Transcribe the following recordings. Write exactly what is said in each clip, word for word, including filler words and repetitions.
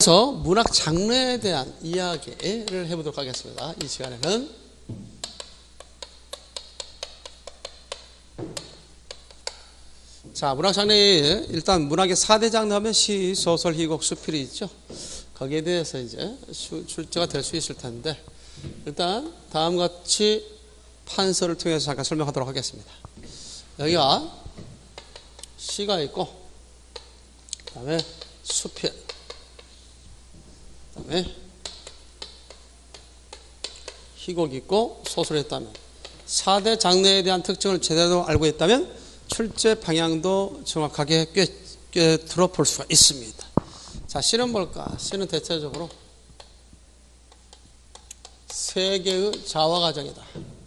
그래서 문학 장르에 대한 이야기를 해보도록 하겠습니다. 이 시간에는 자, 문학 장르에 일단 문학의 사 대 장르 하면 시, 소설, 희곡, 수필이 있죠. 거기에 대해서 이제 출제가 될 수 있을 텐데 일단 다음과 같이 판서를 통해서 잠깐 설명하도록 하겠습니다. 여기가 시가 있고 그 다음에 수필, 그 다음에 희곡이 있고 소설이 있다면 사 대 장르에 대한 특징을 제대로 알고 있다면 출제 방향도 정확하게 꽤, 꽤 들어볼 수가 있습니다. 자, 시는 뭘까? 시는 대체적으로 세 개의 자화 과정이다.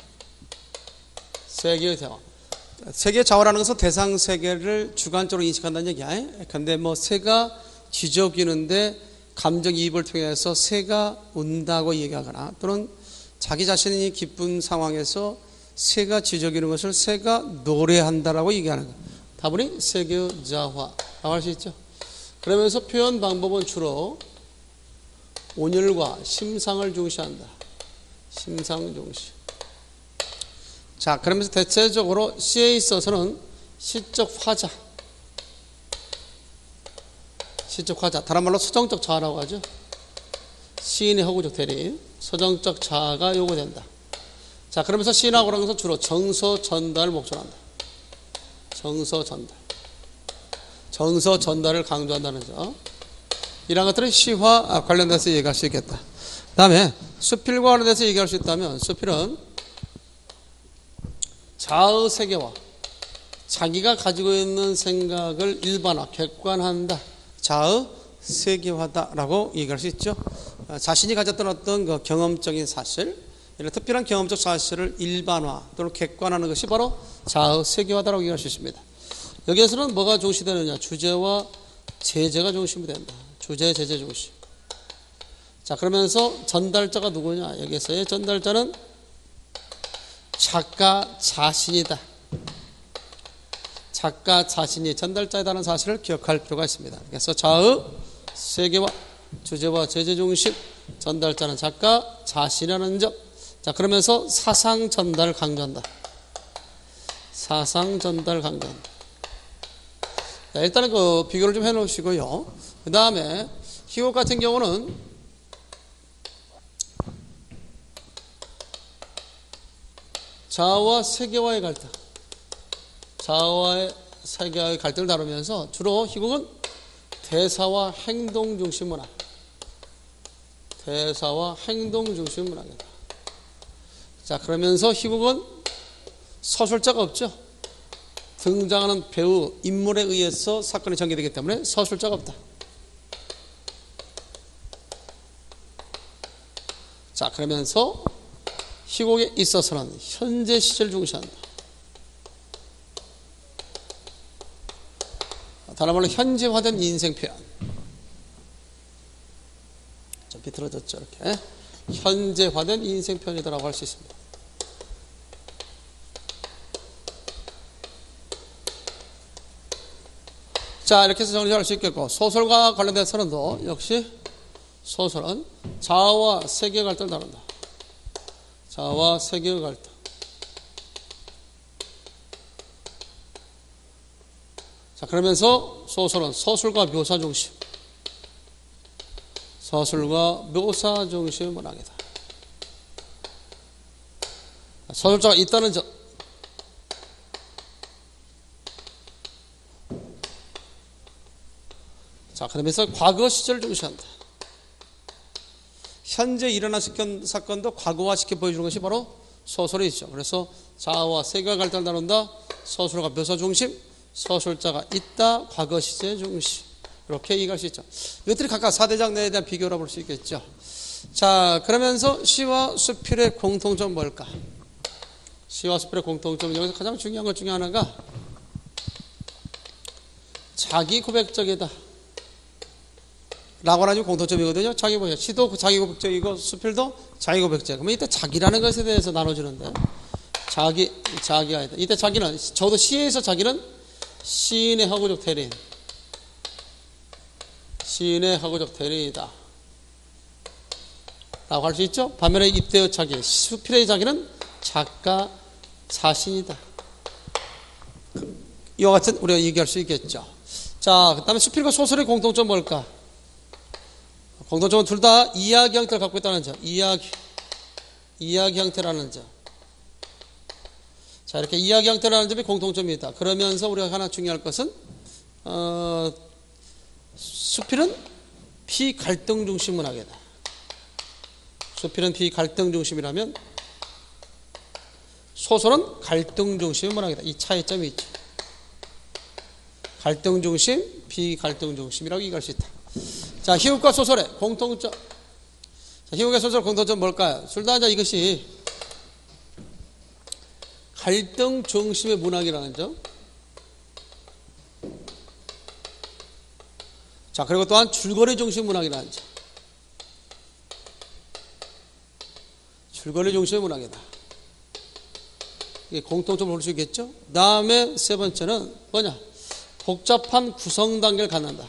세 개의 자화. 세 개의 자화라는 것은 대상 세 개를 주관적으로 인식한다는 얘기야. 근데 뭐 새가 쥐저귀는데 감정이입을 통해서 새가 운다고 얘기하거나 또는 자기 자신이 기쁜 상황에서 새가 쥐저귀는 것을 새가 노래한다라고 얘기하는 거야. 다분히 세 개의 자화라고 할 수 있죠. 그러면서 표현 방법은 주로 온율과 심상을 중시한다. 심상 중시. 자, 그러면서 대체적으로 시에 있어서는 시적 화자, 시적 화자, 다른 말로 서정적 자아라고 하죠. 시인의 허구적 대리인, 서정적 자아가 요구된다. 자, 그러면서 시인하고 그런 것은 주로 정서 전달을 목적으로 한다. 정서 전달. 정서 전달을 강조한다는 점. 이런 것들은 시와 관련돼서 얘기할 수 있겠다. 그 다음에 수필과 관련돼서 얘기할 수 있다면 수필은 자의 세계와 자기가 가지고 있는 생각을 일반화, 객관한다. 자의 세계화다라고 얘기할 수 있죠. 자신이 가졌던 어떤 그 경험적인 사실, 이런 특별한 경험적 사실을 일반화 또는 객관하는 것이 바로 자의 세계화다라고 얘기할 수 있습니다. 여기에서는 뭐가 중시되느냐? 주제와 제재가 중심이 된다. 주제, 제재 중심. 자, 그러면서 전달자가 누구냐? 여기에서의 전달자는 작가 자신이다. 작가 자신이 전달자이다는 사실을 기억할 필요가 있습니다. 그래서 자의 세계와 주제와 제재 중심, 전달자는 작가 자신이라는 점. 자, 그러면서 사상 전달 강조한다. 사상 전달 강조한다. 자, 일단은 그 비교를 좀 해놓으시고요. 그 다음에 희곡 같은 경우는 자아와 세계와의 갈등, 자아와의 세계와의 갈등을 다루면서 주로 희곡은 대사와 행동 중심 문학, 대사와 행동 중심 문학이다. 자, 그러면서 희곡은 서술자가 없죠. 등장하는 배우, 인물에 의해서 사건이 전개되기 때문에 서술자가 없다. 자, 그러면서 희곡에 있어서는 현재 시제를 중시한다. 다른 말로 현재화된 인생 표현. 좀 비틀어졌죠, 이렇게. 현재화된 인생 표현이라고 할 수 있습니다. 자, 이렇게 해서 정리할 수 있겠고, 소설과 관련돼서는도 역시 소설은 자아와 세계의 갈등을 다룬다. 자아와 세계의 갈등. 자, 그러면서 소설은 서술과 묘사 중심, 서술과 묘사 중심의 문학이다. 서술자가 있다는 점. 자, 그러면서 과거 시절을 중시한다. 현재 일어난 사건도 과거화시켜 보여주는 것이 바로 소설이죠. 그래서 자아와 세계와 갈등을 다룬다. 서술과 묘사 중심, 서술자가 있다. 과거 시제 중심. 이렇게 얘기할 수 있죠. 이것들이 각각 사 대 장르에 대한 비교를 볼 수 있겠죠. 자, 그러면서 시와 수필의 공통점은 뭘까? 시와 수필의 공통점, 여기서 가장 중요한 것 중에 하나가 자기 고백적이다 라고 하는 공통점이거든요. 자기 고백. 시도 자기 고백적이고 수필도 자기 고백적. 그러면 이때 자기라는 것에 대해서 나눠주는데, 자기, 자기가 있다. 이때 자기는, 저도 시에서 자기는 시인의 허구적 대리인, 시인의 하고적 대리이다 라고 할 수 있죠. 반면에 입대의 자기, 수필의 자기는 작가 자신이다. 이와 같은 우리가 얘기할 수 있겠죠. 자, 그 다음에 수필과 소설의 공통점 뭘까? 공통점은 둘 다 이야기 형태를 갖고 있다는 점. 이야기, 이야기 형태라는 점. 자, 이렇게 이야기 형태라는 점이 공통점이 있다. 그러면서 우리가 하나 중요할 것은, 어, 수필은 비갈등 중심 문학이다. 수필은 비갈등 중심이라면 소설은 갈등 중심 문학이다. 이 차이점이 있죠. 갈등 중심, 비갈등 중심이라고 얘기할 수 있다. 자, 희곡과 소설의 공통점. 자, 희곡과 소설의 공통점 뭘까요? 둘 다 이제 이것이 갈등 중심의 문학이라는 점. 자, 그리고 또한 줄거리 중심 문학이라는 점. 줄거리 중심의 문학이다. 이게 공통점을 볼 수 있겠죠? 그 다음에 세 번째는 뭐냐? 복잡한 구성 단계를 갖는다.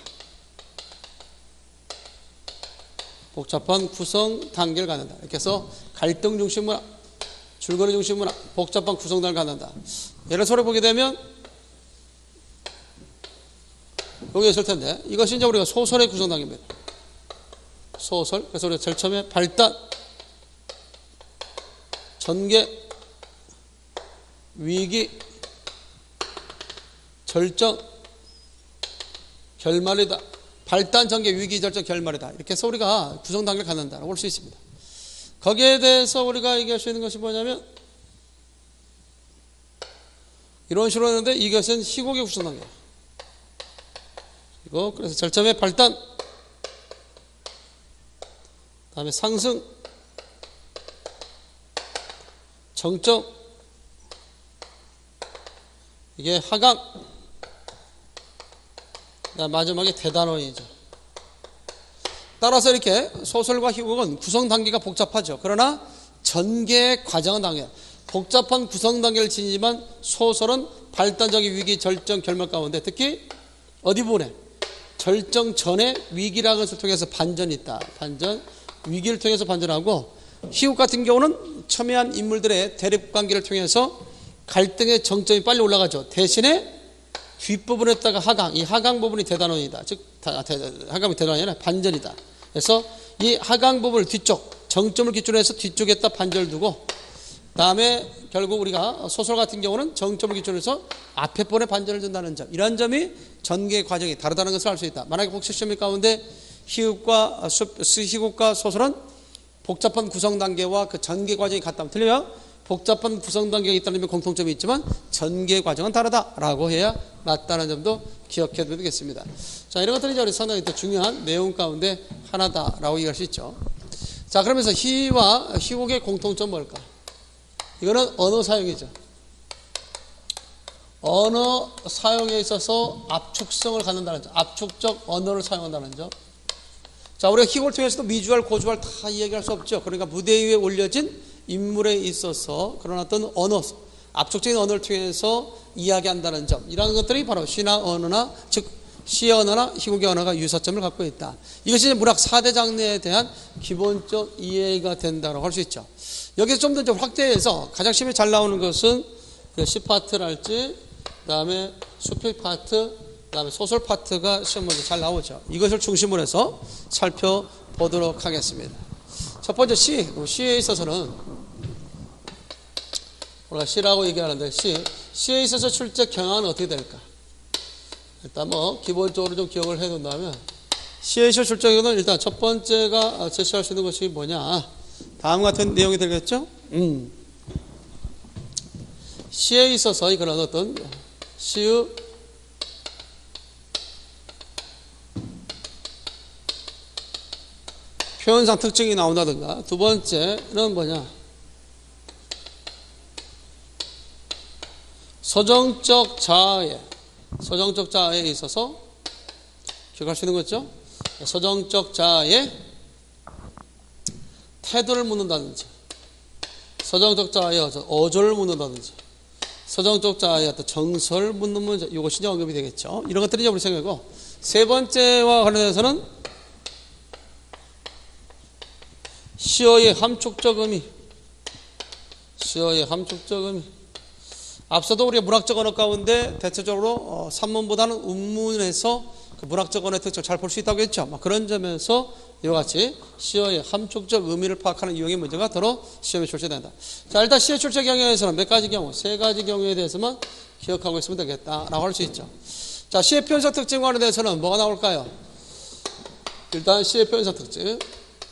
복잡한 구성 단계를 갖는다. 이렇게 해서 갈등 중심 문학, 줄거리 중심 문학, 복잡한 구성 단계를 갖는다. 예를 들어서 보게 되면 여기 있을 텐데 이것이 이제 우리가 소설의 구성 단계입니다. 소설. 그래서 우리가 제일 처음에 발단, 전개, 위기, 절정, 결말이다. 발단, 전개, 위기, 절정, 결말이다. 이렇게 해서 우리가 구성 단계를 갖는다고 볼 수 있습니다. 거기에 대해서 우리가 얘기할 수 있는 것이 뭐냐면 이런 식으로 하는데 이것은 희곡의 구성 단계예요. 이거 그래서 제일 처음에 발단, 다음에 상승, 정점, 이게 하강, 마지막에 대단원이죠. 따라서 이렇게 소설과 희곡은 구성 단계가 복잡하죠. 그러나 전개 과정은 당해요. 복잡한 구성 단계를 지니지만 소설은 발단적인 위기, 절정, 결말 가운데 특히 어디 부분에 절정 전에 위기라는 것을 통해서 반전이 있다. 반전, 위기를 통해서 반전하고 희곡 같은 경우는 첨예한 인물들의 대립관계를 통해서 갈등의 정점이 빨리 올라가죠. 대신에 뒷부분에다가 하강, 이 하강 부분이 대단원이다. 즉, 하강이 대단원이 아니라 반전이다. 그래서 이 하강 부분을 뒤쪽, 정점을 기준으로 해서 뒤쪽에다 반전을 두고, 다음에 결국 우리가 소설 같은 경우는 정점을 기준으로 해서 앞에 번에 반전을 준다는 점. 이런 점이 전개 과정이 다르다는 것을 알 수 있다. 만약에 복식 시험 가운데 희곡과, 희곡과 소설은 복잡한 구성 단계와 그 전개 과정이 같다면 틀려요? 복잡한 구성 단계가 있다는 공통점이 있지만 전개 과정은 다르다라고 해야 맞다는 점도 기억해 두면 되겠습니다. 자, 이런 것들이 이제 상당히 또 중요한 내용 가운데 하나다라고 얘기할 수 있죠. 자, 그러면서 희와 희곡의 공통점 뭘까? 이거는 언어 사용이죠. 언어 사용에 있어서 압축성을 갖는다는 점, 압축적 언어를 사용한다는 점. 자, 우리가 희곡을 통해서도 미주알, 고주알 다 이야기할 수 없죠. 그러니까 무대 위에 올려진 인물에 있어서 그런 어떤 언어, 압축적인 언어를 통해서 이야기한다는 점, 이런 것들이 바로 시나 언어나, 즉 시의 언어나 희곡의 언어가 유사점을 갖고 있다. 이것이 문학 사 대 장르에 대한 기본적 이해가 된다고 할 수 있죠. 여기서 좀 더 확대해서 가장 시험에 잘 나오는 것은 시 파트랄지, 그 다음에 수필 파트, 그 다음에 소설 파트가 시험 문제 잘 나오죠. 이것을 중심으로 해서 살펴보도록 하겠습니다. 첫 번째 시, 시에 있어서는 우리가 시라고 얘기하는데 시, 시에 있어서 출제 경향은 어떻게 될까? 일단 뭐 기본적으로 좀 기억을 해둔다면 시에 있어서 출제 경향은 일단 첫 번째가 제시할 수 있는 것이 뭐냐? 다음 같은 내용이 되겠죠? 음. 시에 있어서 그런 어떤 시의 표현상 특징이 나온다든가, 두 번째는 뭐냐? 서정적 자아에, 서정적 자아에 있어서 기억할 수 있는 거죠? 서정적 자아에 태도를 묻는다든지, 서정적 자아에 어조를 묻는다든지, 서정적 자아에 어떤 정서를 묻는 문제, 이것이 이제 언급이 되겠죠. 이런 것들이 우리 생각이고, 세 번째와 관련해서는 시어의 함축적 의미. 시어의 함축적 의미. 앞서도 우리가 문학적 언어 가운데 대체적으로 어, 산문보다는 운문에서 그 문학적 언어의 특징을 잘 볼 수 있다고 했죠. 막 그런 점에서 이와 같이 시어의 함축적 의미를 파악하는 유형의 문제가 더러 시험에 출제된다. 자, 일단 시의 출제 경우에서는 몇 가지 경우, 세 가지 경우에 대해서만 기억하고 있으면 되겠다라고 할 수 있죠. 자, 시의 표현적 특징 관련해서는 뭐가 나올까요? 일단 시의 표현적 특징.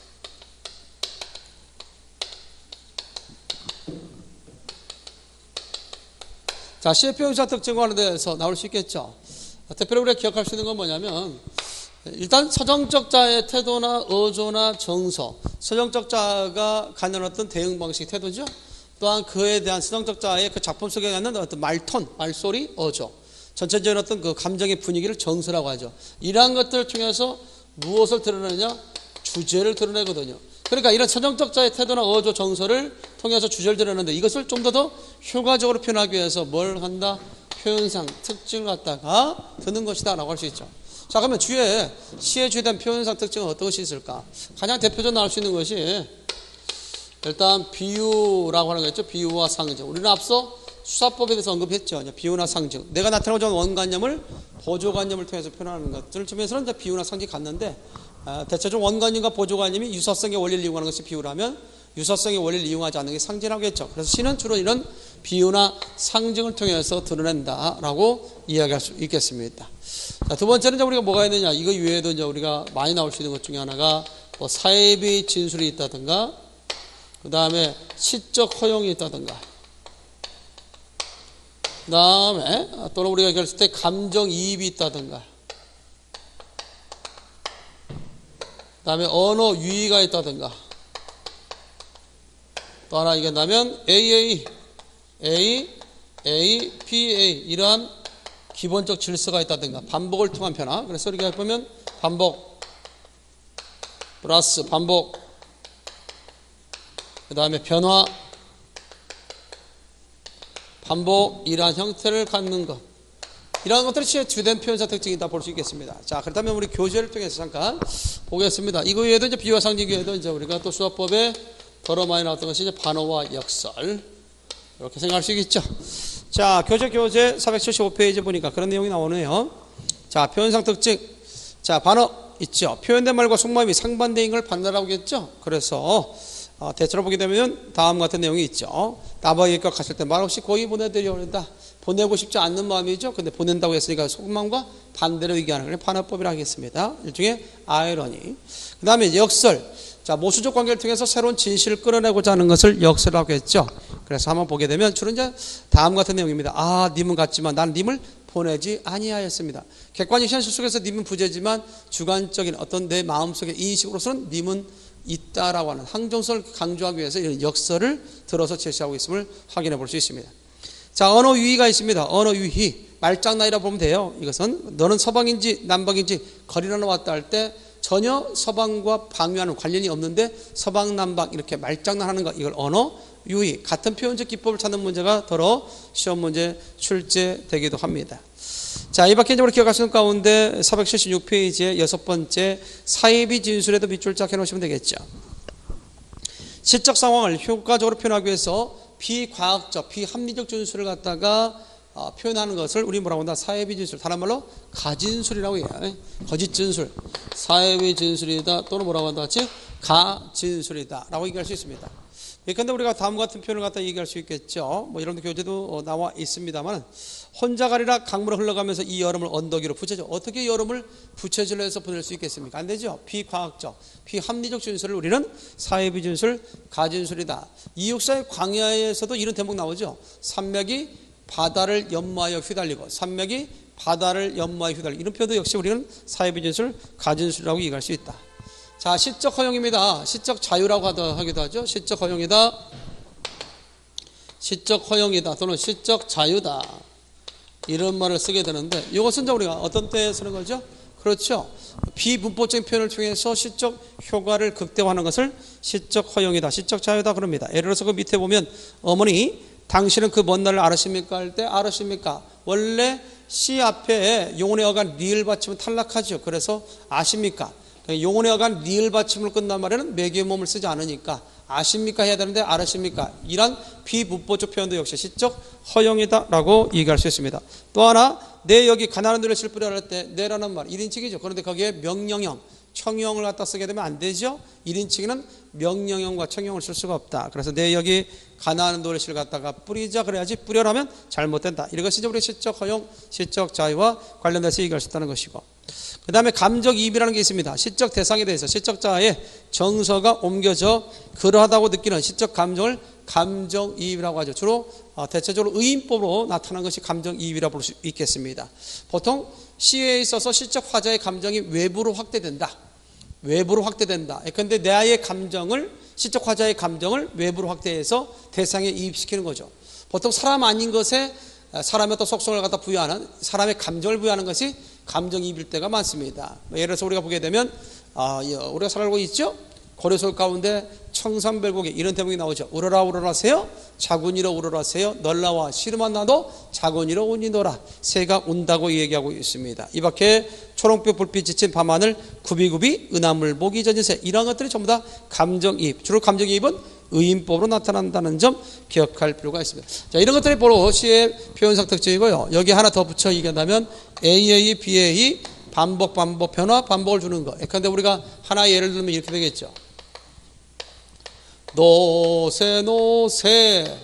자, 시의 표현적 특징 관련해서 나올 수 있겠죠. 대표로 우리가 기억할 수 있는 건 뭐냐면, 일단 서정적 자의 태도나 어조나 정서, 서정적 자가 갖는 어떤 대응 방식, 태도죠. 또한 그에 대한 서정적 자의 그 작품 속에 갖는 어떤 말톤, 말소리, 어조, 전체적인 어떤 그 감정의 분위기를 정서라고 하죠. 이러한 것들을 통해서 무엇을 드러내느냐? 주제를 드러내거든요. 그러니까 이런 서정적 자의 태도나 어조, 정서를 통해서 주제를 드러내는데 이것을 좀 더 더 효과적으로 표현하기 위해서 뭘 한다? 표현상, 특징을 갖다가 드는 것이다 라고 할 수 있죠. 자, 그러면 주에 시에 주된 표현상 특징은 어떤 것이 있을까? 가장 대표적으로 나올 수 있는 것이 일단 비유라고 하는 거겠죠. 비유와 상징. 우리는 앞서 수사법에 대해서 언급했죠. 비유나 상징. 내가 나타내고자 하는 원관념을 보조관념을 통해서 표현하는 것들을 중에서는 이제 비유나 상징이 같는데, 아, 대체적으로 원관념과 보조관념이 유사성의 원리를 이용하는 것이 비유라면 유사성의 원리를 이용하지 않는 게 상징이라고 했죠. 그래서 시는 주로 이런 비유나 상징을 통해서 드러낸다라고 이야기할 수 있겠습니다. 자, 두 번째는 이제 우리가 뭐가 있느냐? 이거 외에도 이제 우리가 많이 나올 수 있는 것 중에 하나가 뭐 사회비 진술이 있다든가, 그 다음에 시적 허용이 있다든가, 그 다음에 또는 우리가 얘기했을 때 감정이입이 있다든가, 그 다음에 언어 유의가 있다든가, 또 하나 얘기한다면 에이에이, A, A, 피에이 이러한 기본적 질서가 있다든가, 반복을 통한 변화. 그래서 우리가 보면 반복 플러스 반복, 그 다음에 변화, 반복, 이러한 형태를 갖는 것, 이러한 것들이 시의 주된 표현사 특징이다 볼 수 있겠습니다. 자, 그렇다면 우리 교재를 통해서 잠깐 보겠습니다. 이거 외에도 이제 비유와 상징 외에도 이제 우리가 또 수학법에 더러 많이 나왔던 것이 이제 반어와 역설, 이렇게 생각할 수 있겠죠. 자, 교재 교재 사백칠십오 페이지 보니까 그런 내용이 나오네요. 자, 표현상 특징. 자, 반어 있죠. 표현된 말과 속마음이 상반되는 걸 반어라고 했죠. 그래서 어, 대체로 보게 되면 다음 같은 내용이 있죠. 나바에게 갔을 때 말없이 거의 보내드리려고 한다. 보내고 싶지 않는 마음이죠. 근데 보낸다고 했으니까 속마음과 반대로 얘기하는 걸 반어법이라고 하겠습니다. 일종의 아이러니. 그 다음에 역설. 자, 모수적 관계를 통해서 새로운 진실을 끌어내고자 하는 것을 역설이라고 했죠. 그래서 한번 보게 되면 주로 이제 다음 같은 내용입니다. 아, 님은 같지만 난 님을 보내지 아니하였습니다. 객관적 현실 속에서 님은 부재지만 주관적인 어떤 내 마음속의 인식으로서는 님은 있다라고 하는 항정성을 강조하기 위해서 이런 역설을 들어서 제시하고 있음을 확인해 볼 수 있습니다. 자, 언어 유희가 있습니다. 언어 유희. 말장난이라고 보면 돼요. 이것은 너는 서방인지 남방인지 거리로 나왔다 할 때 전혀 서방과 방위하는 관련이 없는데 서방 남방 이렇게 말장난하는 것, 이걸 언어 유희, 같은 표현적 기법을 찾는 문제가 더러 시험 문제 출제되기도 합니다. 자, 이 밖에 이제 우리 기억하시는 가운데 사백칠십육 페이지의 여섯 번째 사이비 진술에도 밑줄 쫙 해놓으시면 되겠죠. 시적 상황을 효과적으로 표현하기 위해서 비과학적, 비합리적 진술을 갖다가 어, 표현하는 것을 우리 뭐라고 한다? 사회비 진술. 다른 말로 가진술이라고 해요. 거짓 진술. 사회비 진술이다. 또는 뭐라고 한다? 같이 가진술이다. 라고 얘기할 수 있습니다. 그런데 우리가 다음 같은 표현을 갖다 얘기할 수 있겠죠. 뭐 이런 교재도 어, 나와 있습니다만, 혼자 가리라 강물을 흘러가면서 이 여름을 언덕 위로 부채질. 어떻게 여름을 부채질로 해서 보낼 수 있겠습니까? 안 되죠. 비과학적, 비합리적 진술을 우리는 사회비 진술, 가진술이다. 이육사의 광야에서도 이런 대목 나오죠. 산맥이 바다를 연마하여 휘달리고 산맥이 바다를 연마하여 휘달리고, 이런 표현도 역시 우리는 사회비 진술, 가진술이라고 얘기할 수 있다. 자, 시적 허용입니다. 시적 자유라고 하기도 하죠. 시적 허용이다, 시적 허용이다 또는 시적 자유다, 이런 말을 쓰게 되는데, 이것은 이제 우리가 어떤 때에 쓰는 거죠? 그렇죠. 비문법적인 표현을 통해서 시적 효과를 극대화하는 것을 시적 허용이다, 시적 자유다 그럽니다. 예를 들어서 그 밑에 보면 어머니 당신은 그 먼 날을 알으십니까? 할 때 알으십니까? 원래 시 앞에 용언의 어간 리을 받침은 탈락하죠. 그래서 아십니까? 용언의 어간 리을 받침을 끝난 말에는 매개의 몸을 쓰지 않으니까 아십니까 해야 되는데 알으십니까? 이런 비문법적 표현도 역시 시적 허용이다라고 얘기할 수 있습니다. 또 하나, 내 여기 가난한 노래 실 뿌려라 할 때 내라는 말 일 인칭이죠. 그런데 거기에 명령형, 청형을 갖다 쓰게 되면 안 되죠. 일 인칭에는 명령형과 청형을 쓸 수가 없다. 그래서 내 여기 가난한 노래실 갖다가 뿌리자 그래야지 뿌려라면 잘못된다. 이것이 이제 우리 시적 허용, 시적 자유와 관련돼서 얘기할 수 있다는 것이고, 그 다음에 감정이입이라는 게 있습니다. 시적 대상에 대해서 시적 자아의 정서가 옮겨져 그러하다고 느끼는 시적 감정을 감정이입이라고 하죠. 주로 대체적으로 의인법으로 나타난 것이 감정이입이라고 볼 수 있겠습니다. 보통 시에 있어서 시적 화자의 감정이 외부로 확대된다. 외부로 확대된다. 그런데 내 아이의 감정을, 시적 화자의 감정을 외부로 확대해서 대상에 이입시키는 거죠. 보통 사람 아닌 것에 사람의 어떤 속성을 갖다 부여하는, 사람의 감정을 부여하는 것이 감정이입일 때가 많습니다. 예를 들어서 우리가 보게 되면 아, 우리가 잘 알고 있죠? 고려설 가운데 청산별곡에 이런 대목이 나오죠. 우러라 우러라세요 자군이로 우러라세요 널라와 시름한 나도 자군이로 운이노라. 새가 운다고 얘기하고 있습니다. 이 밖에 초록빛 불빛 지친 밤하늘 구비구비 은하물 목이 젖은 새, 이런 것들이 전부 다 감정이입, 주로 감정이입은 의인법으로 나타난다는 점 기억할 필요가 있습니다. 자, 이런 것들이 바로 시의 표현상 특징이고요. 여기 하나 더 붙여 얘기한다면 에이에이, 비에이, 반복, 반복, 변화, 반복을 주는 거. 그런데 우리가 하나 예를 들면 이렇게 되겠죠. 노세, 노세,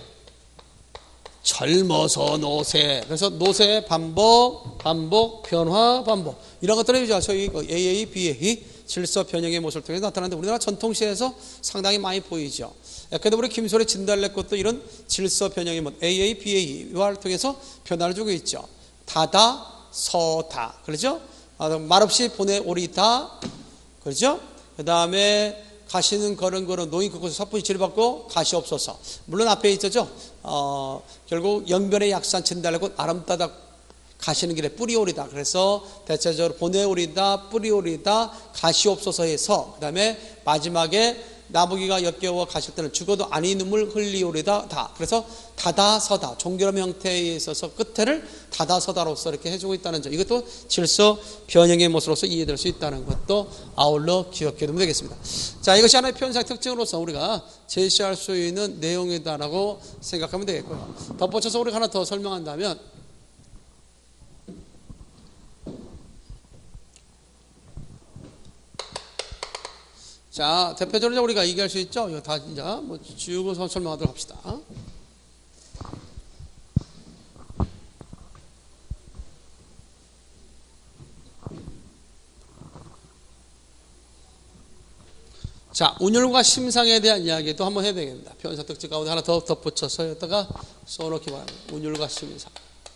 젊어서 노세. 그래서 노세, 반복, 반복, 변화, 반복. 이런 것들이 저희 에이에이, 비에이, 질서 변형의 모습을 통해서 나타나는데 우리나라 전통시에서 상당히 많이 보이죠. 그런데 우리 김소래 진달래꽃도 이런 질서 변형의 모습, 에이에이, 비에이를 통해서 변화를 주고 있죠. 다다, 서다. 그렇죠? 말없이 보내오리다. 그렇죠? 그 다음에 가시는 걸은 걸은 노인 그곳에 섣불리 치료받고 가시 없어서. 물론 앞에 있었죠. 어, 결국 영변의 약산 진달래꽃 아름다다 가시는 길에 뿌리오리다. 그래서 대체적으로 보내오리다, 뿌리오리다, 가시 없어서 해서, 그 다음에 마지막에 나무기가 역겨워 가실 때는 죽어도 아니 눈물 흘리오리다. 다. 그래서 다다서다, 종결음 형태에 있어서 끝에를 다다서다로서 이렇게 해주고 있다는 점, 이것도 질서 변형의 모습으로서 이해될 수 있다는 것도 아울러 기억해 두면 되겠습니다. 자, 이것이 하나의 표현상 특징으로서 우리가 제시할 수 있는 내용이다라고 생각하면 되겠고요. 덧붙여서 우리가 하나 더 설명한다면, 자, 대표적으로 우리가 얘기할 수 있죠. 이거 다 이제 뭐 지우고 설명하도록 합시다. 자, 운율과 심상에 대한 이야기도 한번 해야 되겠습니다. 표현사 특징 가운데 하나 더 덧붙여서 여기다가 써놓기 바랍니다. 운율과 심상.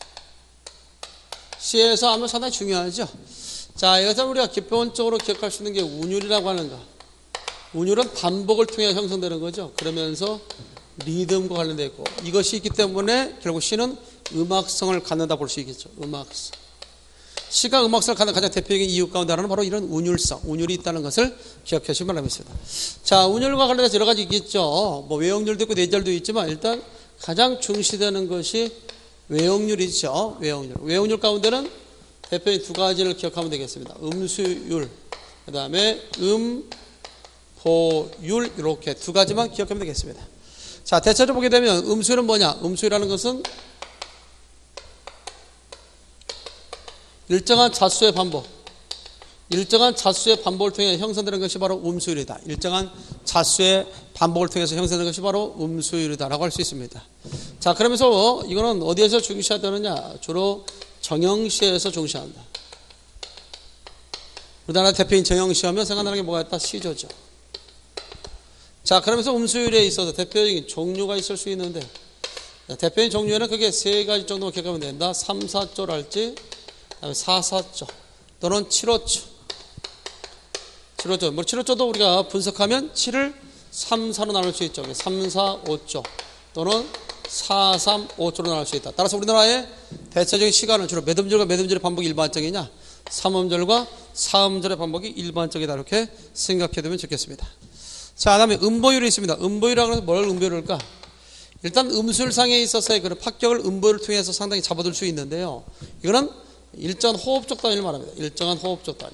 시에서 하면 상당히 중요하죠. 자, 여기서 우리가 기본적으로 기억할 수 있는 게 운율이라고 하는 거. 운율은 반복을 통해 형성되는 거죠. 그러면서 리듬과 관련되어 있고, 이것이 있기 때문에 결국 시는 음악성을 갖는다 볼 수 있겠죠. 음악성. 시가 음악성을 갖는 가장 대표적인 이유 가운데 하나는 바로 이런 운율성, 운율이 있다는 것을 기억해 주시기 바랍니다. 자, 운율과 관련해서 여러 가지 있겠죠. 뭐 외역률도 있고 내절도 있지만 일단 가장 중시되는 것이 외역률이죠. 외역률. 외역률 가운데는 대표적인 두 가지를 기억하면 되겠습니다. 음수율, 그 다음에 음, 보율, 이렇게 두 가지만 기억하면 되겠습니다. 자, 대체로 보게 되면 음수율은 뭐냐? 음수율이라는 것은 일정한 자수의 반복, 일정한 자수의 반복을 통해 형성되는 것이 바로 음수율이다. 일정한 자수의 반복을 통해서 형성되는 것이 바로 음수율이다라고 할 수 있습니다. 자, 그러면서 이거는 어디에서 중시하되느냐? 주로 정형시에서 중시한다. 우리나라 대표인 정형시 하면 생각나는 게 뭐가 있다? 시조죠. 자, 그러면서 음수율에 있어서 대표적인 종류가 있을 수 있는데, 대표적인 종류에는 그게 세 가지 정도만 기억하면 된다. 삼, 사조랄지, 그다음에 사, 사조 또는 칠, 오조. 칠, 오조. 뭐 칠, 오조도 우리가 분석하면 칠을 삼, 사로 나눌 수 있죠. 삼, 사, 오조 또는 사, 삼, 오조로 나눌 수 있다. 따라서 우리나라의 대체적인 시간은 주로 몇 음절과 몇 음절의 반복이 일반적이냐? 삼 음절과 사 음절의 반복이 일반적이다. 이렇게 생각해 두면 좋겠습니다. 자, 그 다음에 음보율이 있습니다. 음보율이라고 해서 뭘 음보율일까? 일단 음술상에 있어서의 그런 합격을 음보를 통해서 상당히 잡아둘 수 있는데요. 이거는 일정한 호흡적 단위를 말합니다. 일정한 호흡적 단위.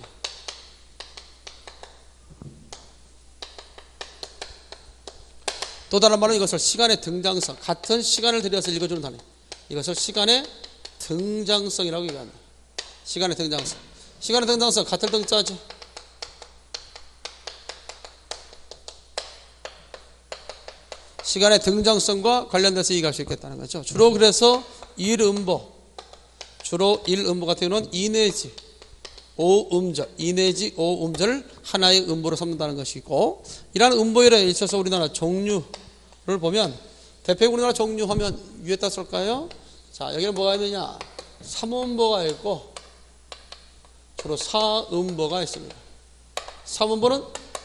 또 다른 말은 이것을 시간의 등장성, 같은 시간을 들여서 읽어주는 단위. 이것을 시간의 등장성이라고 얘기합니다. 시간의 등장성. 시간의 등장성, 같을 등자죠. 시간의 등장성과 관련돼서 얘기할 수 있겠다는 거죠. 주로 그래서 일음보, 주로 일음보 같은 경우는 이 내지 오음절, 이 내지 오음절을 하나의 음보로 삼는다는 것이고, 이러한 음보에 있어서 우리나라 종류를 보면 대표적으로 우리나라 종류하면 위에다 쓸까요? 자, 여기는 뭐가 있느냐? 삼음보가 있고 주로 사음보가 있습니다. 삼음보는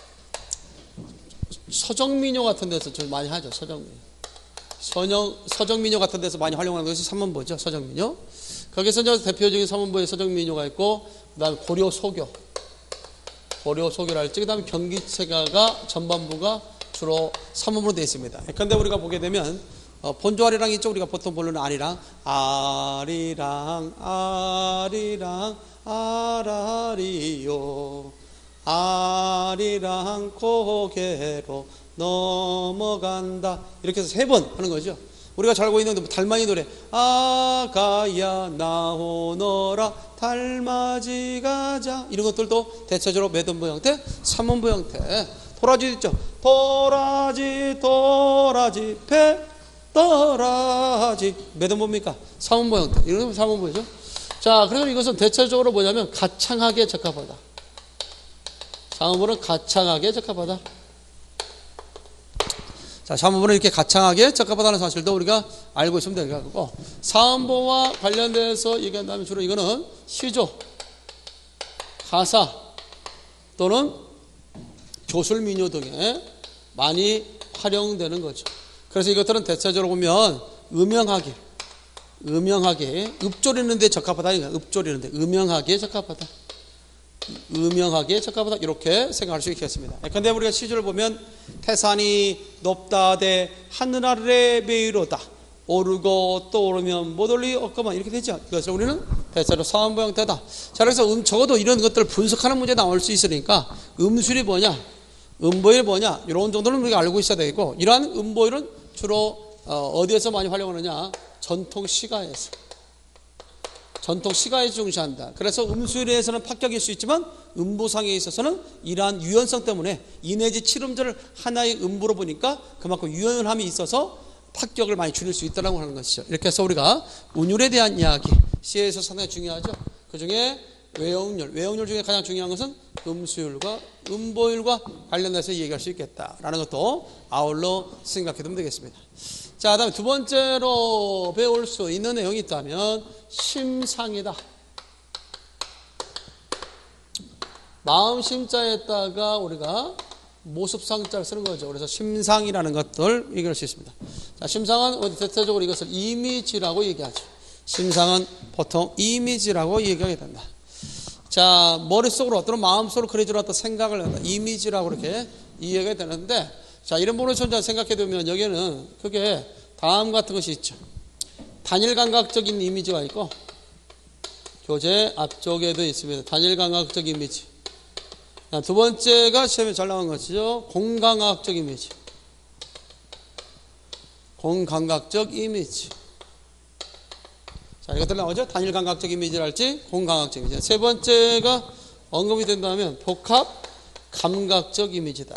서정민요 같은 데서 좀 많이 하죠. 서정민요. 서정, 서정민요 같은 데서 많이 활용하는 것이 삼음보죠. 서정민요. 거기서 이제 대표적인 삼음보의 서정민요가 있고, 그 다음에 고려소교, 고려소교랄지, 그 다음에 경기체가가 전반부가 주로 삼음으로 되어 있습니다. 그런데 우리가 보게 되면 어, 본조아리랑 있죠. 우리가 보통 부르는 아리랑, 아리랑 아리랑 아라리요, 아리랑 고개로 넘어간다, 이렇게 해서 세 번 하는 거죠. 우리가 잘 알고 있는 달마니 노래, 아가야 나오너라 달맞이 가자, 이런 것들도 대체적으로 몇 음보 형태? 삼음보 형태. 도라지 있죠. 도라지 도라지 배 도라지, 몇 음보입니까? 삼음보 형태. 이런 건 삼음보죠. 자, 그래서 이것은 대체적으로 뭐냐면 가창하기에 적합하다. 삼음보는 가창하기에 적합하다. 자, 삼음보는 이렇게 가창하게 적합하다는 사실도 우리가 알고 있으면 될 것 같고, 사음보와 관련돼서 얘기한다면 주로 이거는 시조, 가사 또는 교술민요 등에 많이 활용되는 거죠. 그래서 이것들은 대체적으로 보면 음영하기, 음영하기, 읍조리는 데 적합하다. 읍조리는 데, 음영하기에 적합하다. 음영하기에 적합하다, 이렇게 생각할 수 있겠습니다. 그런데 우리가 시조를 보면 태산이 높다대 하늘 아래 메이로다, 오르고 또 오르면 못 올리 없거만, 이렇게 되죠. 그래서 우리는 대체로 사음보 형태다. 자, 그래서 음, 적어도 이런 것들을 분석하는 문제 나올 수 있으니까 음술이 뭐냐, 음보일이 뭐냐, 이런 정도는 우리가 알고 있어야 되고, 이러한 음보일은 주로 어, 어디에서 많이 활용하느냐? 전통 시가에서. 전통 시가에 중시한다. 그래서 음수일에서는 합격일 수 있지만 음보상에 있어서는 이러한 유연성 때문에 이 내지 칠 음절을 하나의 음보로 보니까 그만큼 유연함이 있어서 합격을 많이 줄일 수 있다고 하는 것이죠. 이렇게 해서 우리가 운율에 대한 이야기, 시에서 상당히 중요하죠. 그 중에 외역률, 외역률 중에 가장 중요한 것은 음수율과 음보율과 관련해서 얘기할 수 있겠다라는 것도 아울러 생각해 두면 되겠습니다. 자, 다음에 두 번째로 배울 수 있는 내용이 있다면 심상이다. 마음 심자에다가 우리가 모습상자를 쓰는 거죠. 그래서 심상이라는 것들 얘기할 수 있습니다. 자, 심상은 대체적으로 이것을 이미지라고 얘기하죠. 심상은 보통 이미지라고 얘기하게 된다. 자, 머릿속으로 또는 마음속으로 그려주는 어떤 생각을 한다. 이미지라고 이렇게 이해가 되는데, 자, 이런 부분을 천천히 생각해 두면 여기에는 크게 다음 같은 것이 있죠. 단일 감각적인 이미지가 있고, 교재 앞쪽에도 있습니다. 단일 감각적 이미지. 두 번째가 시험에 잘 나온 것이죠. 공감각적 이미지. 공감각적 이미지. 자, 이것들 나오죠. 단일 감각적 이미지랄지 공감각적 이미지. 세 번째가 언급이 된다면 복합 감각적 이미지다.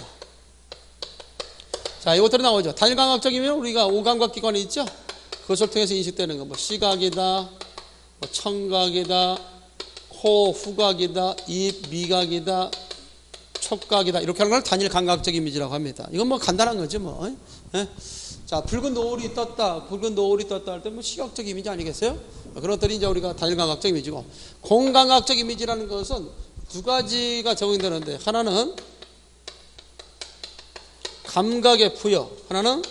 자, 이것들이 나오죠. 단일 감각적이면 우리가 오감각 기관이 있죠. 그것을 통해서 인식되는 거, 뭐 시각이다, 뭐 청각이다, 코 후각이다, 입 미각이다, 촉각이다, 이렇게 하는 걸 단일 감각적 이미지라고 합니다. 이건 뭐 간단한 거죠, 뭐. 예? 자, 붉은 노을이 떴다, 붉은 노을이 떴다 할 때 뭐 시각적 이미지 아니겠어요? 그런 것들이 이제 우리가 단일 감각적 이미지고, 공감각적 이미지라는 것은 두 가지가 적용되는데, 하나는 감각의 부여, 하나는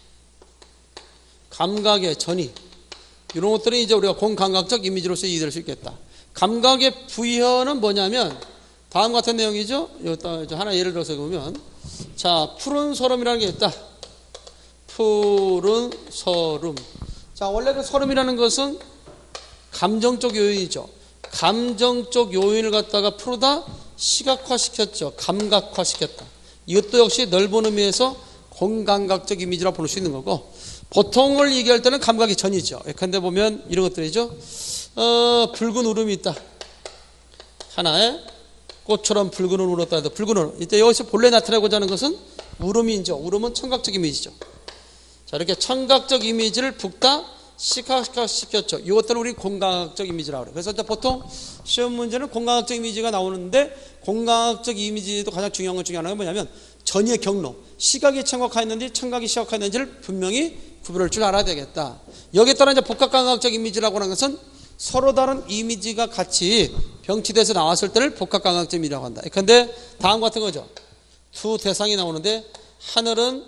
감각의 전이, 이런 것들이 이제 우리가 공감각적 이미지로서 이해될 수 있겠다. 감각의 부여는 뭐냐면 다음 같은 내용이죠. 여기다 하나 예를 들어서 보면, 자, 푸른 소름이라는 게 있다. 푸른 서름. 자, 원래 그 서름이라는 것은 감정적 요인이죠. 감정적 요인을 갖다가 푸르다 시각화시켰죠. 감각화시켰다. 이것도 역시 넓은 의미에서 공감각적 이미지라고 볼 수 있는 거고, 보통을 얘기할 때는 감각이 전이죠. 예컨대 보면 이런 것들이죠. 어, 붉은 울음이 있다. 하나에 꽃처럼 붉은 울음이 있다 해도 붉은 울음. 이때 여기서 본래 나타내고자 하는 것은 울음이죠. 울음은 청각적 이미지죠. 자, 이렇게 청각적 이미지를 붓다 시각화시켰죠. 이것들은 우리 공감학적 이미지라고 그래요. 그래서 이제 보통 시험 문제는 공감학적 이미지가 나오는데, 공감학적 이미지도 가장 중요한 것 중에 하나가 뭐냐면 전이의 경로, 시각이 청각화했는지 청각이 시각화했는지를 분명히 구별할 줄 알아야 되겠다. 여기에 따라 이제 복합감각적 이미지라고 하는 것은 서로 다른 이미지가 같이 병치돼서 나왔을 때를 복합감각적 이미지라고 한다. 그런데 다음 같은 거죠. 두 대상이 나오는데, 하늘은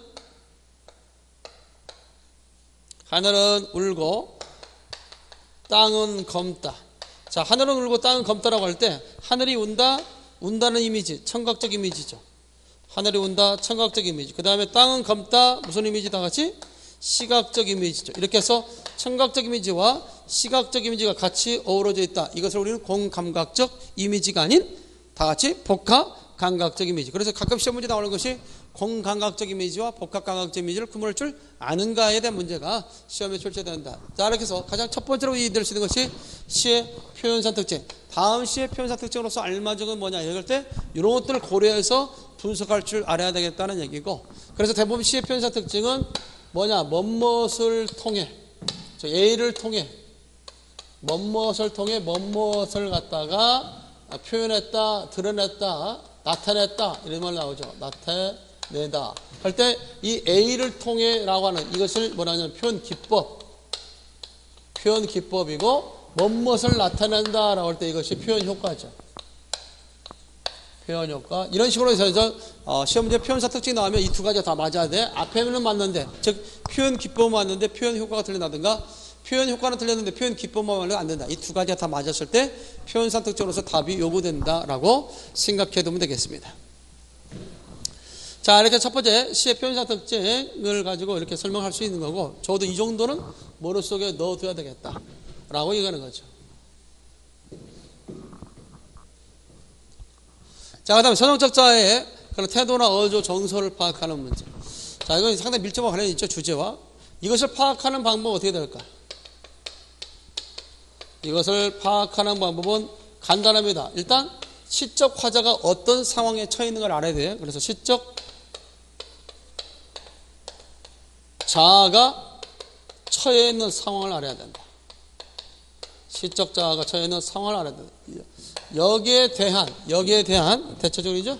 하늘은 울고 땅은 검다. 자, 하늘은 울고 땅은 검다라고 할 때 하늘이 운다, 운다는 이미지, 청각적 이미지죠. 하늘이 운다, 청각적 이미지. 그 다음에 땅은 검다, 무슨 이미지 다 같이? 시각적 이미지죠. 이렇게 해서 청각적 이미지와 시각적 이미지가 같이 어우러져 있다. 이것을 우리는 공감각적 이미지가 아닌 다 같이 복합 감각적 이미지. 그래서 가끔 시험 문제 나오는 것이 공감각적 이미지와 복합감각적 이미지를 구분할 줄 아는가에 대한 문제가 시험에 출제된다. 자, 이렇게 해서 가장 첫 번째로 이해될 수 있는 것이 시의 표현상 특징. 다음 시의 표현상 특징으로서 알맞은 뭐냐 이럴 때 이런 것들을 고려해서 분석할 줄 알아야 되겠다는 얘기고, 그래서 대부분 시의 표현상 특징은 뭐냐, 뭐뭇을 통해, A를 통해, 뭐뭇을 통해 뭐뭇을 갖다가 표현했다, 드러냈다, 나타냈다, 이런 말 나오죠. 나타내다 할 때 이 A를 통해 라고 하는 이것을 뭐라냐면 표현 기법, 표현 기법이고, 뭐뭇을 나타낸다 라고 할 때 이것이 표현 효과죠. 표현 효과. 이런 식으로 해서 어, 시험 문제 표현사 특징이 나오면 이 두 가지가 다 맞아야 돼. 앞에는 맞는데, 즉 표현 기법은 맞는데 표현 효과가 틀린다든가, 표현 효과는 틀렸는데 표현 기법만 말로 안 된다. 이 두 가지가 다 맞았을 때 표현사 특징으로서 답이 요구된다라고 생각해 두면 되겠습니다. 자, 이렇게 첫 번째 시의 표현사 특징을 가지고 이렇게 설명할 수 있는 거고, 저도 이 정도는 머릿속에 넣어둬야 되겠다라고 얘기하는 거죠. 자, 그 다음에 선정적자의 그런 태도나 어조, 정서를 파악하는 문제. 자, 이건 상당히 밀접한 관련이 있죠, 주제와. 이것을 파악하는 방법은 어떻게 될까? 이것을 파악하는 방법은 간단합니다. 일단 시적 화자가 어떤 상황에 처해 있는 걸 알아야 돼요. 그래서 시적 자아가 처해 있는 상황을 알아야 된다. 시적 자아가 처해 있는 상황을 알아야 된다. 여기에 대한 여기에 대한 대체적이죠.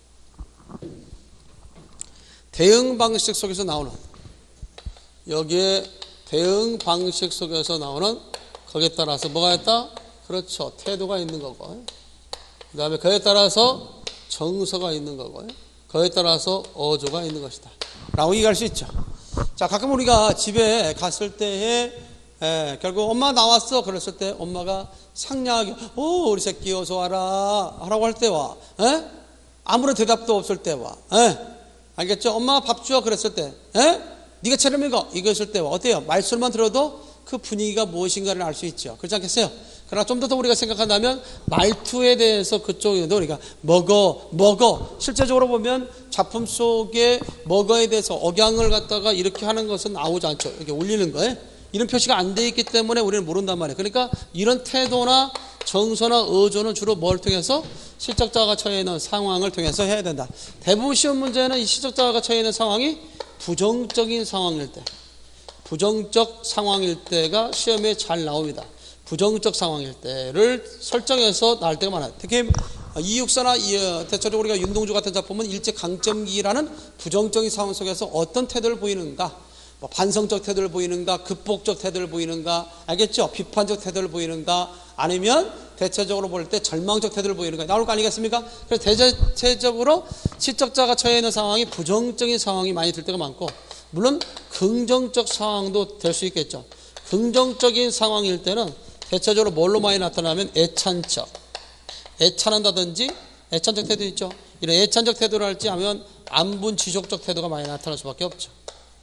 대응 방식 속에서 나오는, 여기에 대응 방식 속에서 나오는, 거기에 따라서 뭐가 있다? 그렇죠. 태도가 있는 거고, 그 다음에 그에 따라서 정서가 있는 거고, 그에 따라서 어조가 있는 것이다 라고 얘기할 수 있죠. 자, 가끔 우리가 집에 갔을 때에 에, 결국 엄마 나왔어 그랬을 때 엄마가 상냥하게 오 우리 새끼 어서 와라 하라고 할 때와, 에? 아무런 대답도 없을 때와, 에? 알겠죠? 엄마 밥 주어 그랬을 때, 에? 네가 차려 먹어 이것을 때와 어때요? 말씀만 들어도 그 분위기가 무엇인가를 알 수 있죠. 그렇지 않겠어요? 그러나 좀 더 우리가 생각한다면 말투에 대해서 그쪽에도 우리가 먹어 먹어 실제적으로 보면 작품 속에 먹어에 대해서 억양을 갖다가 이렇게 하는 것은 나오지 않죠. 이렇게 올리는 거에 이런 표시가 안 돼 있기 때문에 우리는 모른단 말이에요. 그러니까 이런 태도나 정서나 어조는 주로 뭘 통해서 시적자가 처해 있는 상황을 통해서 해야 된다. 대부분 시험 문제는 이 시적자가 처해 있는 상황이 부정적인 상황일 때, 부정적 상황일 때가 시험에 잘 나옵니다. 부정적 상황일 때를 설정해서 나올 때가 많아요. 특히 이육사나 대체적으로 우리가 윤동주 같은 작품은 일제강점기라는 부정적인 상황 속에서 어떤 태도를 보이는가, 뭐 반성적 태도를 보이는가, 극복적 태도를 보이는가, 알겠죠? 비판적 태도를 보이는가, 아니면 대체적으로 볼 때 절망적 태도를 보이는가 나올 거 아니겠습니까? 그래서 대체적으로 시적자가 처해 있는 상황이 부정적인 상황이 많이 들 때가 많고, 물론 긍정적 상황도 될 수 있겠죠. 긍정적인 상황일 때는 대체적으로 뭘로 많이 나타나면 애찬적, 애찬한다든지 애찬적 태도 있죠. 이런 애찬적 태도를 할지 하면 안분 지속적 태도가 많이 나타날 수밖에 없죠.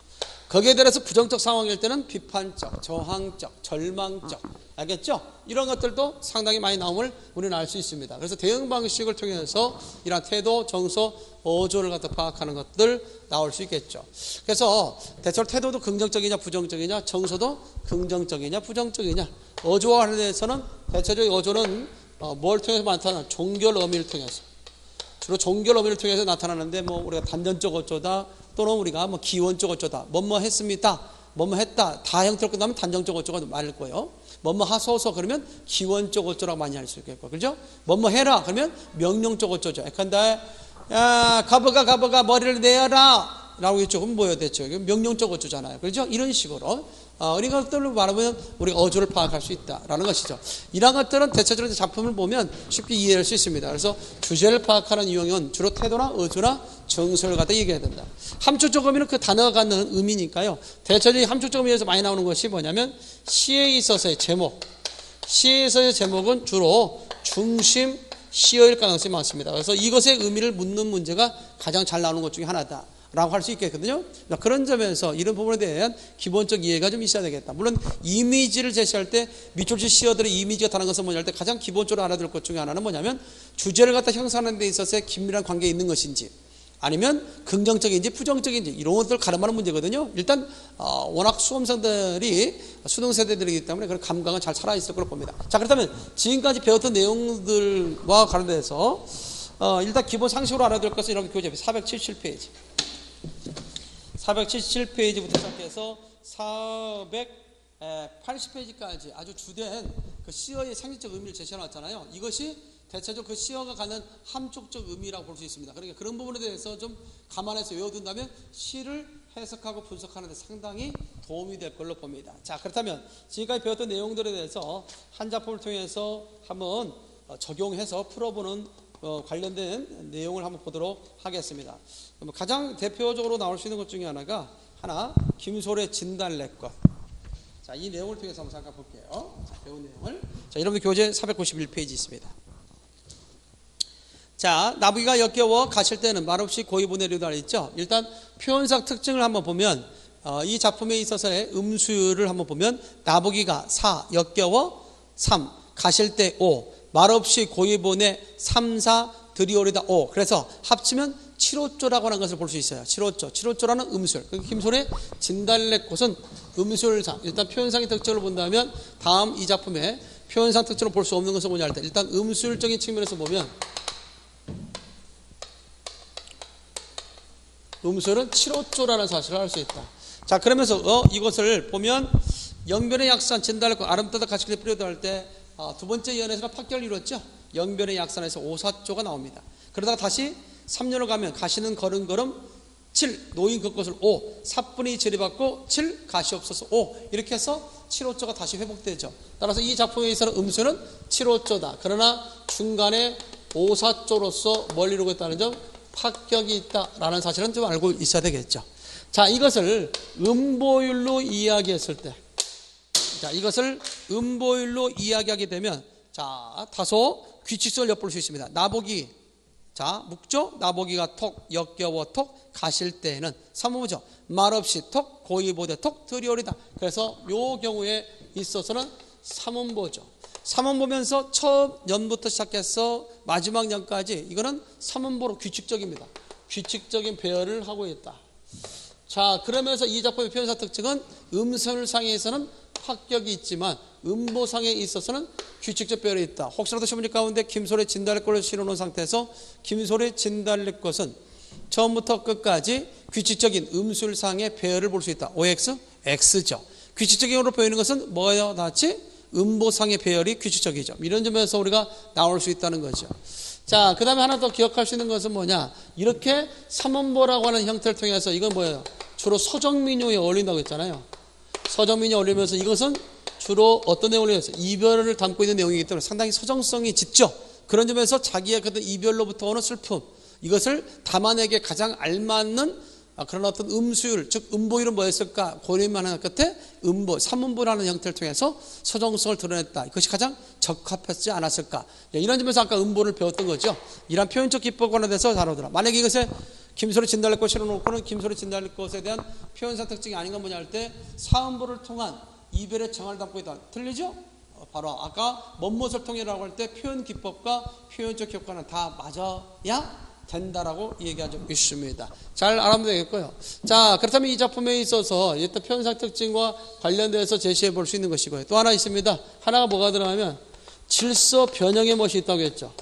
거기에 대해서 부정적 상황일 때는 비판적, 저항적, 절망적, 알겠죠? 이런 것들도 상당히 많이 나옴을 우리는 알 수 있습니다. 그래서 대응 방식을 통해서 이러한 태도, 정서, 어조를 갖다 파악하는 것들 나올 수 있겠죠. 그래서 대체로 태도도 긍정적이냐 부정적이냐, 정서도 긍정적이냐 부정적이냐, 어조와 관련해서는 대체적인 어조는 어, 뭘 통해서 나타나나? 종결 의미를 통해서. 주로 종결 의미를 통해서 나타나는데, 뭐 우리가 단전적 어조다, 또는 우리가 뭐 기원적 어조다, 뭐뭐 했습니다, 뭐뭐 했다, 다 형태로 끝나면 단정적 어조가 많을 거예요. 뭐뭐 하소서 그러면 기원적 어조라고 많이 할 수 있겠고, 그죠? 뭐뭐 해라 그러면 명령적 어조죠. 예컨대 야, 가버가 가버가 머리를 내어라 라고 했죠. 그럼 뭐야 됐죠? 명령적 어조잖아요. 그렇죠? 이런 식으로 어, 이런 것들을 말하면 우리가 어조를 파악할 수 있다라는 것이죠. 이런 것들은 대체적으로 작품을 보면 쉽게 이해할 수 있습니다. 그래서 주제를 파악하는 유형은 주로 태도나 어조나 정서를 갖다 얘기해야 된다. 함축적 의미는 그 단어가 갖는 의미니까요. 대체적인 함축적 의미에서 많이 나오는 것이 뭐냐면 시에 있어서의 제목, 시에 있어서의 제목은 주로 중심 시어일 가능성이 많습니다. 그래서 이것의 의미를 묻는 문제가 가장 잘 나오는 것 중에 하나다 라고 할 수 있겠거든요. 그런 점에서 이런 부분에 대한 기본적 이해가 좀 있어야 되겠다. 물론 이미지를 제시할 때 밑줄치 시어들의 이미지가 다른 것은 뭐냐 할 때 가장 기본적으로 알아둘 것 중에 하나는 뭐냐면 주제를 갖다 형성하는 데 있어서의 긴밀한 관계가 있는 것인지, 아니면 긍정적인지 부정적인지, 이런 것들을 가름하는 문제거든요. 일단 어, 워낙 수험생들이 수능 세대들이기 때문에 그런 감각은 잘 살아있을 거로 봅니다. 자, 그렇다면 지금까지 배웠던 내용들과 관련돼서 어, 일단 기본 상식으로 알아둘 것은 이렇게 교재 사백칠십칠 페이지 사백칠십칠 페이지부터 시작해서 사백팔십 페이지까지 아주 주된 그 시어의 상식적 의미를 제시해놨잖아요. 이것이 대체적으로 그 시어가 갖는 함축적 의미라고 볼 수 있습니다. 그러니까 그런 부분에 대해서 좀 감안해서 외워둔다면 시를 해석하고 분석하는 데 상당히 도움이 될 걸로 봅니다. 자, 그렇다면 지금까지 배웠던 내용들에 대해서 한 작품을 통해서 한번 적용해서 풀어보는 어, 관련된 내용을 한번 보도록 하겠습니다. 가장 대표적으로 나올 수 있는 것 중에 하나가 하나 김소래 진달래꽃. 자, 이 내용을 통해서 한번 잠깐 볼게요. 자, 배운 내용을. 자, 여러분들 교재 사백구십일 페이지 있습니다. 자, 나부기가 역겨워 가실 때는 말없이 고이 보내려다 했죠. 일단 표현상 특징을 한번 보면 어, 이 작품에 있어서의 음수를 한번 보면 나부기가 사, 역겨워 삼, 가실 때 오, 말없이 고이 보내 삼, 사, 들이오리다 오. 그래서 합치면 칠호조라고 하는 것을 볼 수 있어요. 칠호조. 칠호조라는 음술. 김소래 진달래꽃은 음술상. 일단 표현상의 특징을 본다면 다음 이 작품의 표현상 특징을 볼 수 없는 것은 뭐냐 할 때 일단 음술적인 측면에서 보면 음술은 칠호조라는 사실을 알 수 있다. 자, 그러면서 어, 이것을 보면 영변의 약산 진달래꽃 아름다다 가시길 뿌려도 할 때 어, 두 번째 연에서는 판결을 이뤘죠. 영변의 약산에서 오사조가 나옵니다. 그러다가 다시 삼 년을 가면 가시는 걸음 걸음 칠, 노인 그것을 오, 사분이 제리받고 칠, 가시 없어서 오, 이렇게 해서 칠호조가 다시 회복되죠. 따라서 이 작품에 있어서 음수는 칠호조다. 그러나 중간에 오사조로서 뭘 이루고 있다는 점, 합격이 있다라는 사실은 좀 알고 있어야 되겠죠. 자, 이것을 음보율로 이야기했을 때, 자, 이것을 음보율로 이야기하게 되면, 자, 다소 규칙성을 엿볼 수 있습니다. 나보기, 자, 묵조, 나보기가 톡, 역겨워 톡, 가실 때에는 삼문보죠. 말없이 톡, 고이보되 톡, 들이오리다. 그래서 요 경우에 있어서는 삼문보죠. 삼문 보면서 첫 년부터 시작해서 마지막 년까지 이거는 삼문보로 규칙적입니다. 규칙적인 배열을 하고 있다. 자, 그러면서 이 작품의 표현사 특징은 음설상에서는 합격이 있지만 음보상에 있어서는 규칙적 배열이 있다. 혹시라도 시문지 가운데 김소래 진달래꽃을 실어놓은 상태에서 김소래 진달래꽃은 처음부터 끝까지 규칙적인 음술상의 배열을 볼 수 있다. 오엑스? X죠. 규칙적으로 보이는 것은 뭐와 같이? 음보상의 배열이 규칙적이죠. 이런 점에서 우리가 나올 수 있다는 거죠. 자, 그 다음에 하나 더 기억할 수 있는 것은 뭐냐? 이렇게 삼원보라고 하는 형태를 통해서 이건 뭐예요? 주로 서정민요에 어울린다고 했잖아요. 서정민요에 어울리면서 이것은 주로 어떤 내용을 해서 이별을 담고 있는 내용이기 때문에 상당히 서정성이 짙죠. 그런 점에서 자기의 그 이별로부터 오는 슬픔, 이것을 담아내기에 가장 알맞는 그런 어떤 음수율, 즉 음보율은 뭐였을까 고려만 하는 끝에 음보, 삼문보라는 형태를 통해서 서정성을 드러냈다. 이것이 가장 적합했지 않았을까. 이런 점에서 아까 음보를 배웠던 거죠. 이런 표현적 기법과 관련돼서 다루더라. 만약에 이것에 김소리 진달래꽃 실어놓고는 김소리 진달래꽃에 대한 표현상 특징이 아닌 건 뭐냐 할 때 사음보를 통한 이별의 정을 담고 있다. 틀리죠? 바로 아까 멋못을 통해라고 할 때 표현 기법과 표현적 효과는 다 맞아야 된다라고 얘기한 적 있습니다. 잘 알아보면 되겠고요. 자, 그렇다면 이 작품에 있어서 일단 표현상 특징과 관련돼서 제시해 볼 수 있는 것이고요. 또 하나 있습니다. 하나가 뭐가 들어가면 질서 변형의 멋이 있다고 했죠.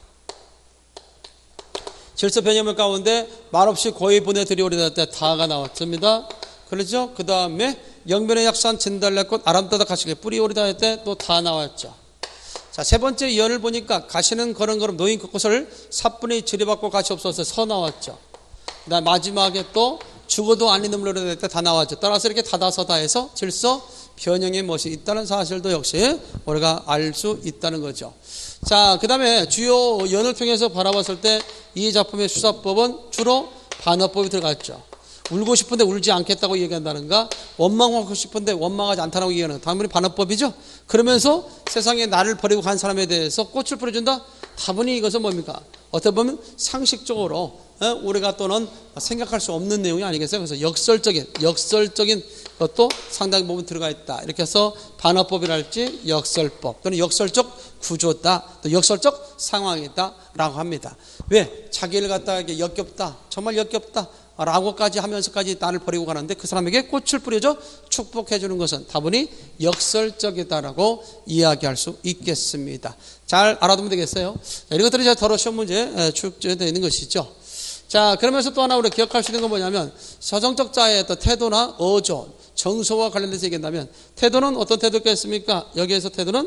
질서 변형의 가운데 말없이 고이 보내드리오리다 때 다가 나왔습니다. 그렇죠? 그 다음에 영변의 약산 진달래꽃 아람따다 가시게 뿌리오리다 할 때 또 다 나왔죠. 자, 세 번째 연을 보니까 가시는 걸음걸음 노인 그곳을 사뿐히 지뢰받고 가시 없어서 서 나왔죠. 그 다음 마지막에 또 죽어도 안 잊는 물로 될 때 다 나왔죠. 따라서 이렇게 다다서다 해서 질서 변형의 멋이 있다는 사실도 역시 우리가 알 수 있다는 거죠. 자, 그 다음에 주요 연을 통해서 바라봤을 때 이 작품의 수사법은 주로 반어법이 들어갔죠. 울고 싶은데 울지 않겠다고 얘기한다는가, 원망하고 싶은데 원망하지 않다라고 얘기하는 다분히 반어법이죠. 그러면서 세상에 나를 버리고 간 사람에 대해서 꽃을 뿌려준다? 다분히 이것은 뭡니까? 어떻게 보면 상식적으로 우리가 또는 생각할 수 없는 내용이 아니겠어요? 그래서 역설적인 역설적인 것도 상당히 부분 들어가 있다. 이렇게 해서 반어법이랄지 역설법 또는 역설적 구조다, 또 역설적 상황이다 라고 합니다. 왜? 자기를 갖다가 이게 역겹다, 정말 역겹다 라고까지 하면서까지 나를 버리고 가는데 그 사람에게 꽃을 뿌려줘 축복해 주는 것은 다분히 역설적이다라고 이야기할 수 있겠습니다. 잘 알아두면 되겠어요. 자, 이런 것들이 더러 시험 문제에 출제되어 있는 것이죠. 자, 그러면서 또 하나 우리가 기억할 수 있는 건 뭐냐면 서정적 자의 어떤 태도나 어조, 정서와 관련돼서 얘기한다면 태도는 어떤 태도겠습니까? 여기에서 태도는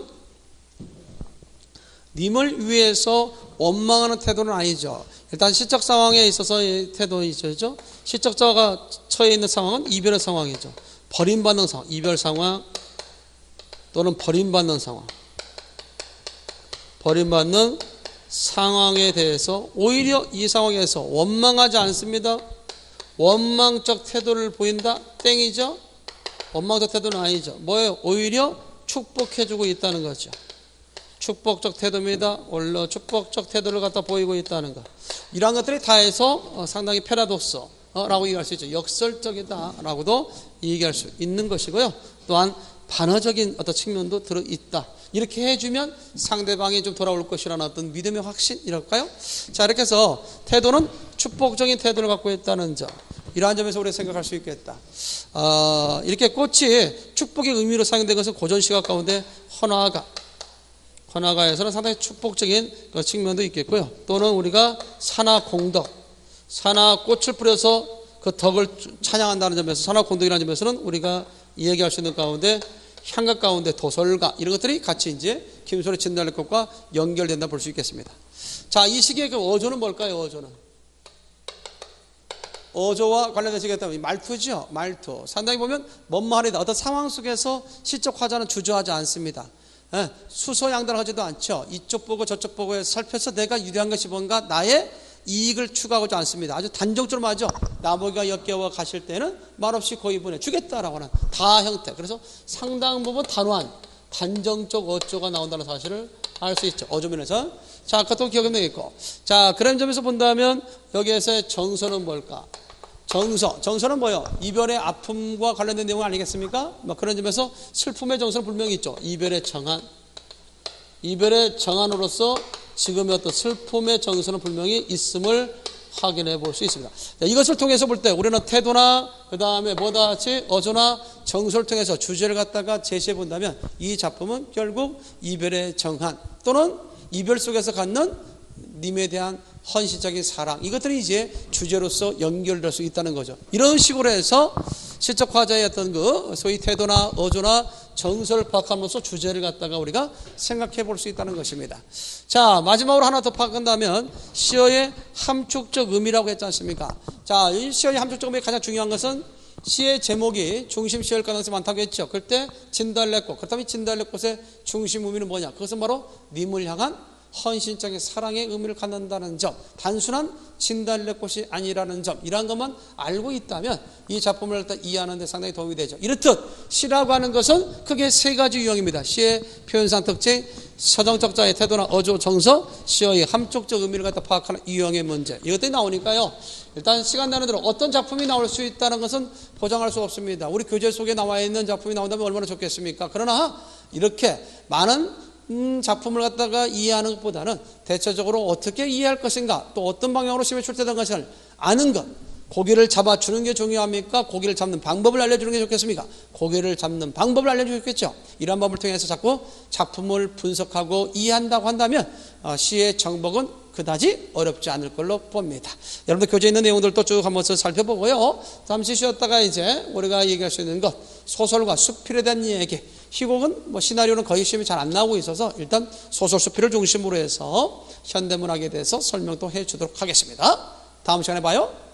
님을 위해서 원망하는 태도는 아니죠. 일단 시적 상황에 있어서 이 태도이죠. 시적자가 처해 있는 상황은 이별의 상황이죠. 버림받는 상황, 이별 상황 또는 버림받는 상황. 버림받는 상황에 대해서 오히려 이 상황에서 원망하지 않습니다. 원망적 태도를 보인다? 땡이죠. 원망적 태도는 아니죠. 뭐예요? 오히려 축복해주고 있다는 거죠. 축복적 태도입니다. 원래 축복적 태도를 갖다 보이고 있다는 것. 이러한 것들이 다 해서 상당히 패러독스라고 얘기할 수 있죠. 역설적이다라고도 얘기할 수 있는 것이고요. 또한 반어적인 어떤 측면도 들어있다. 이렇게 해주면 상대방이 좀 돌아올 것이라는 어떤 믿음의 확신이랄까요? 자, 이렇게 해서 태도는 축복적인 태도를 갖고 있다는 점. 이러한 점에서 우리가 생각할 수 있겠다. 어, 이렇게 꽃이 축복의 의미로 사용된 것은 고전 시각 가운데 헌화가 헌화가에서는 상당히 축복적인 그 측면도 있겠고요. 또는 우리가 산화 공덕, 산화 꽃을 뿌려서 그 덕을 찬양한다는 점에서 산화 공덕이라는 점에서는 우리가 이야기할 수 있는 가운데 향각 가운데 도설가 이런 것들이 같이 이제 김소리 진달래꽃과 연결된다 볼 수 있겠습니다. 자, 이 시기의 그 어조는 뭘까요? 어조는 어조와 관련된 시기였다면 말투죠. 말투. 상당히 보면 뭔말이다. 어떤 상황 속에서 시적 화자는 주저하지 않습니다. 예, 수소양단하지도 않죠. 이쪽 보고 저쪽 보고 해서 살펴서 내가 유리한 것이 뭔가 나의 이익을 추구하지 않습니다. 아주 단정적으로 하죠. 나무가 역겨워 가실 때는 말없이 고이 보내주겠다라고 하는 다 형태. 그래서 상당 부분 단호한 단정적 어조가 나온다는 사실을 알 수 있죠. 어조면에서. 자, 그것도 기억하면 되겠고. 자, 그런 점에서 본다면 여기에서의 정서는 뭘까? 정서. 정서는 뭐요? 이별의 아픔과 관련된 내용 아니겠습니까? 뭐 그런 점에서 슬픔의 정서는 분명히 있죠. 이별의 정한. 이별의 정한으로서 지금의 어떤 슬픔의 정서는 분명히 있음을 확인해 볼 수 있습니다. 자, 이것을 통해서 볼 때 우리는 태도나 그 다음에 뭐다 같이 어조나 정서를 통해서 주제를 갖다가 제시해 본다면 이 작품은 결국 이별의 정한 또는 이별 속에서 갖는 님에 대한 헌신적인 사랑, 이것들이 이제 주제로서 연결될 수 있다는 거죠. 이런 식으로 해서 시적 화자의 어떤 그 소위 태도나 어조나 정서를 파악함으로써 주제를 갖다가 우리가 생각해 볼 수 있다는 것입니다. 자, 마지막으로 하나 더 파악한다면 시어의 함축적 의미라고 했지 않습니까? 자, 이 시어의 함축적 의미 가장 중요한 것은 시의 제목이 중심 시어일 가능성이 많다고 했죠. 그럴 때 진달래꽃, 그렇다면 진달래꽃의 중심 의미는 뭐냐? 그것은 바로 님을 향한 헌신적인 사랑의 의미를 갖는다는 점, 단순한 진달래 꽃이 아니라는 점, 이러한 것만 알고 있다면 이 작품을 일단 이해하는 데 상당히 도움이 되죠. 이렇듯 시라고 하는 것은 크게 세 가지 유형입니다. 시의 표현상 특징, 서정적자의 태도나 어조, 정서, 시의 함축적 의미를 갖다 파악하는 유형의 문제, 이것들이 나오니까요. 일단 시간 나는 대로 어떤 작품이 나올 수 있다는 것은 보장할 수 없습니다. 우리 교재 속에 나와 있는 작품이 나온다면 얼마나 좋겠습니까? 그러나 이렇게 많은 음, 작품을 갖다가 이해하는 것보다는 대체적으로 어떻게 이해할 것인가, 또 어떤 방향으로 시험에 출제된 것을 아는 것, 고기를 잡아주는 게 중요합니까? 고기를 잡는 방법을 알려주는 게 좋겠습니까? 고기를 잡는 방법을 알려주면 좋겠죠. 이러한 방법을 통해서 자꾸 작품을 분석하고 이해한다고 한다면 어, 시의 정복은 그다지 어렵지 않을 걸로 봅니다. 여러분들 교재에 있는 내용들도 쭉 한번 살펴보고요. 잠시 쉬었다가 이제 우리가 얘기할 수 있는 것, 소설과 수필에 대한 얘기. 희곡은 뭐 시나리오는 거의 시험이 잘 안 나오고 있어서 일단 소설 수필을 중심으로 해서 현대문학에 대해서 설명도 해주도록 하겠습니다. 다음 시간에 봐요.